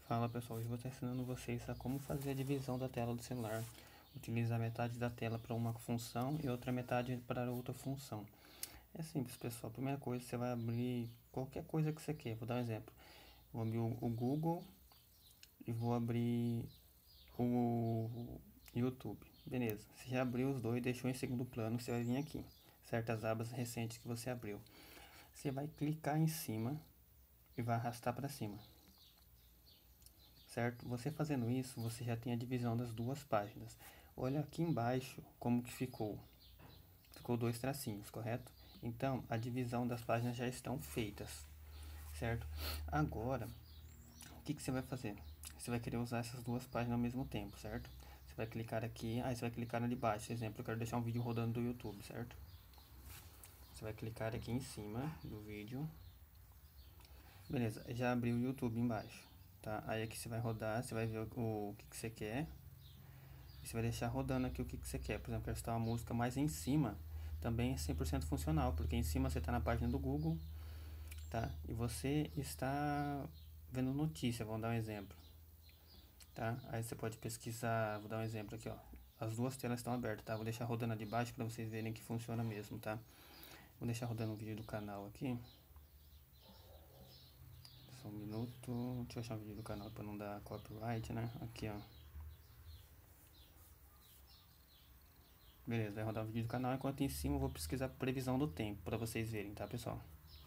Fala pessoal, hoje eu vou estar ensinando vocês a como fazer a divisão da tela do celular. Utilizar metade da tela para uma função e outra metade para outra função. É simples pessoal, primeira coisa você vai abrir qualquer coisa que você quer. Vou dar um exemplo, vou abrir o Google e vou abrir o YouTube. Beleza, você já abriu os dois, deixou em segundo plano, você vai vir aqui, certas abas recentes que você abriu. Você vai clicar em cima e vai arrastar para cima. Certo? Você fazendo isso, você já tem a divisão das duas páginas. Olha aqui embaixo como que ficou. Ficou dois tracinhos, correto? Então, a divisão das páginas já estão feitas, certo? Agora, o que você vai fazer? Você vai querer usar essas duas páginas ao mesmo tempo, certo? Você vai clicar aqui, aí você vai clicar ali embaixo. Exemplo, eu quero deixar um vídeo rodando do YouTube, certo? Você vai clicar aqui em cima do vídeo. Beleza, já abriu o YouTube embaixo, tá? Aí aqui você vai rodar, você vai ver o que você quer. E você vai deixar rodando aqui o que você quer. Por exemplo, quero estar uma música mais em cima, também é 100% funcional, porque em cima você está na página do Google, tá? E você está vendo notícia, vamos dar um exemplo, tá? Aí você pode pesquisar, vou dar um exemplo aqui, ó. As duas telas estão abertas, tá? Vou deixar rodando a de baixo para vocês verem que funciona mesmo, tá? Vou deixar rodando um vídeo do canal aqui. Só um minuto, deixa eu achar um vídeo do canal para não dar copyright, né? Aqui, ó. Beleza, vai rodar o vídeo do canal, enquanto em cima eu vou pesquisar previsão do tempo para vocês verem, tá pessoal?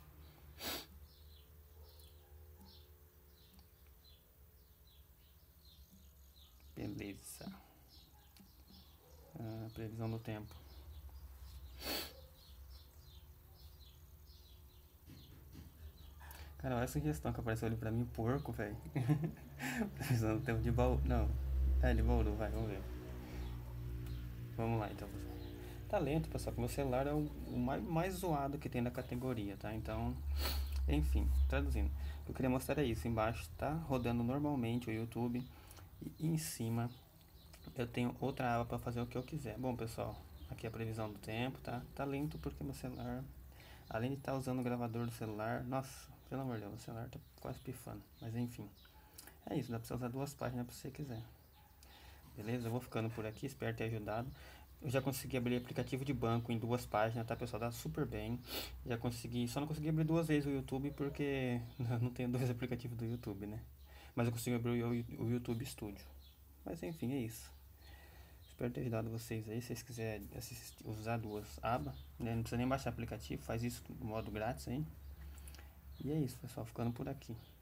Beleza. Previsão do tempo. Cara, olha essa sugestão que apareceu ali pra mim, porco, velho. Previsão do tempo de baú. Não. É, de baú, vai, vamos ver. Vamos lá então, pessoal. Tá lento, pessoal, que meu celular é o mais zoado que tem da categoria, tá? Então, enfim, traduzindo. O que eu queria mostrar é isso. Embaixo tá rodando normalmente o YouTube. E em cima eu tenho outra aba para fazer o que eu quiser. Bom, pessoal, aqui é a previsão do tempo, tá? Tá lento porque meu celular, além de estar usando o gravador do celular, nossa, pelo amor de Deus, o celular tá quase pifando. Mas enfim, é isso, dá pra você usar duas páginas se você quiser. Beleza? Eu vou ficando por aqui, espero ter ajudado. Eu já consegui abrir aplicativo de banco em duas páginas, tá pessoal? Dá super bem. Já consegui, só não consegui abrir duas vezes o YouTube porque não tenho dois aplicativos do YouTube, né? Mas eu consigo abrir o YouTube Studio. Mas enfim, é isso. Espero ter ajudado vocês aí. Se vocês quiserem usar duas abas, né? Não precisa nem baixar aplicativo, faz isso no modo grátis aí. E é isso, pessoal, ficando por aqui.